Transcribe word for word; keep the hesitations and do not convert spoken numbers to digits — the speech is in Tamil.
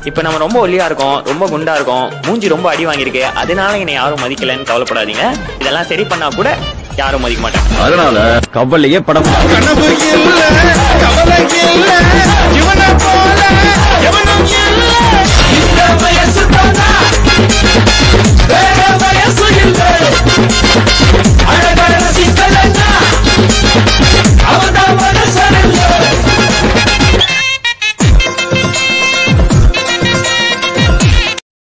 இப்ப நம்ம ரொம்ப ஒல்லியா இருக்கோம், ரொம்ப குண்டா இருக்கோம், மூஞ்சி ரொம்ப அடி வாங்கியிருக்கு, அதனால என்னை யாரும் மதிக்கலன்னு கவலைப்படாதீங்க. இதெல்லாம் சரி பண்ணா கூட யாரும் மதிக்க மாட்டாங்க. அதனால கவலையே படம் கவலை இல்ல, கவலை இல்ல, இவனை போல எவனும் இல்ல.